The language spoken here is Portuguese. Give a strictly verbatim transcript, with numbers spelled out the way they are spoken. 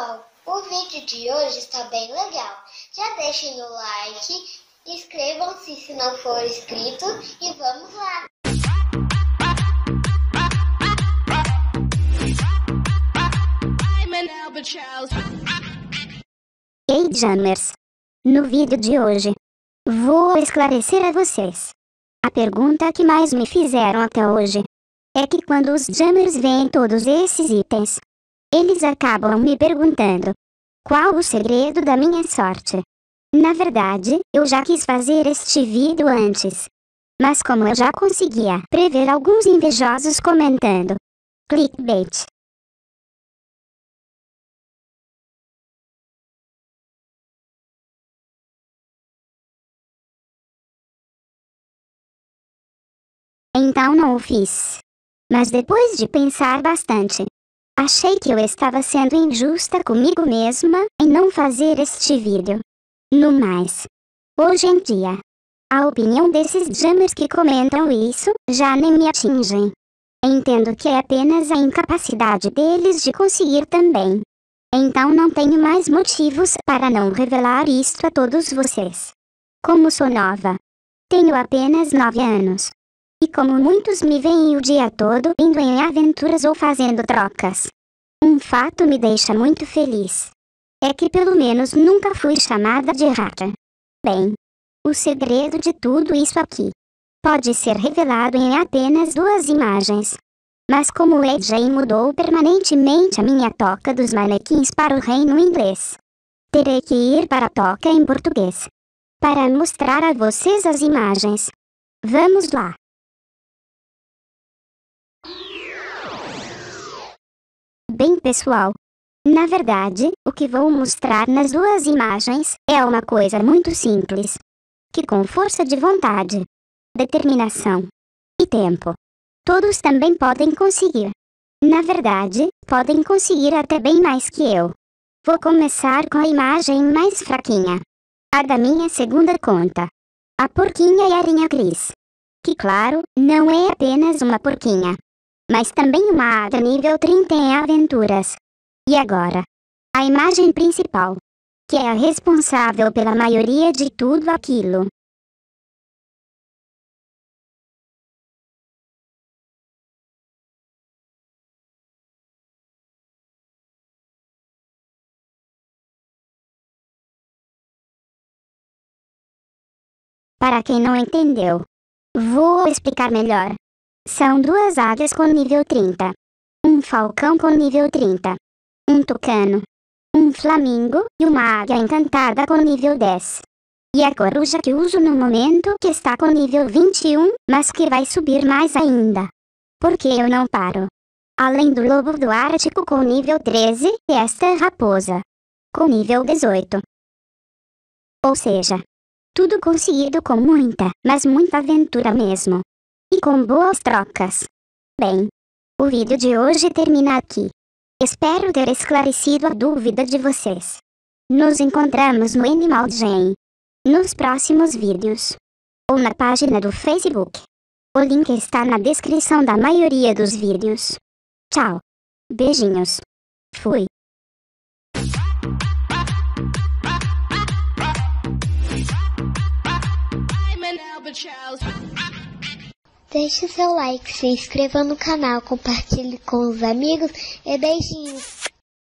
pessoal, o vídeo de hoje está bem legal. Já deixem o like, inscrevam-se se não for inscrito e vamos lá! Ei, Jammers! No vídeo de hoje, vou esclarecer a vocês a pergunta que mais me fizeram até hoje. É que quando os Jammers veem todos esses itens, eles acabam me perguntando qual o segredo da minha sorte. Na verdade, eu já quis fazer este vídeo antes, mas como eu já conseguia prever alguns invejosos comentando clickbait, então não o fiz. Mas depois de pensar bastante, achei que eu estava sendo injusta comigo mesma em não fazer este vídeo. No mais, hoje em dia, a opinião desses Jammers que comentam isso já nem me atingem. Entendo que é apenas a incapacidade deles de conseguir também. Então não tenho mais motivos para não revelar isto a todos vocês. Como sou nova, tenho apenas nove anos. E como muitos me veem o dia todo indo em aventuras ou fazendo trocas, um fato me deixa muito feliz. É que pelo menos nunca fui chamada de hacker. Bem, o segredo de tudo isso aqui pode ser revelado em apenas duas imagens. Mas como o A J mudou permanentemente a minha toca dos manequins para o reino inglês, terei que ir para a toca em português para mostrar a vocês as imagens. Vamos lá! Bem, pessoal, na verdade, o que vou mostrar nas duas imagens é uma coisa muito simples, que com força de vontade, determinação e tempo, todos também podem conseguir. Na verdade, podem conseguir até bem mais que eu. Vou começar com a imagem mais fraquinha, a da minha segunda conta, a porquinha e arinha Cris, que claro, não é apenas uma porquinha, mas também uma hada nível trinta em aventuras. E agora, a imagem principal, que é a responsável pela maioria de tudo aquilo. Para quem não entendeu, vou explicar melhor. São duas águias com nível trinta, um falcão com nível trinta, um tucano, um flamingo e uma águia encantada com nível dez. E a coruja que uso no momento que está com nível vinte e um, mas que vai subir mais ainda, porque eu não paro. Além do lobo do Ártico com nível treze e esta raposa com nível dezoito. Ou seja, tudo conseguido com muita, mas muita aventura mesmo. E com boas trocas. Bem, o vídeo de hoje termina aqui. Espero ter esclarecido a dúvida de vocês. Nos encontramos no Animal Jam nos próximos vídeos, ou na página do Facebook. O link está na descrição da maioria dos vídeos. Tchau. Beijinhos. Fui. Deixe seu like, se inscreva no canal, compartilhe com os amigos e beijinhos!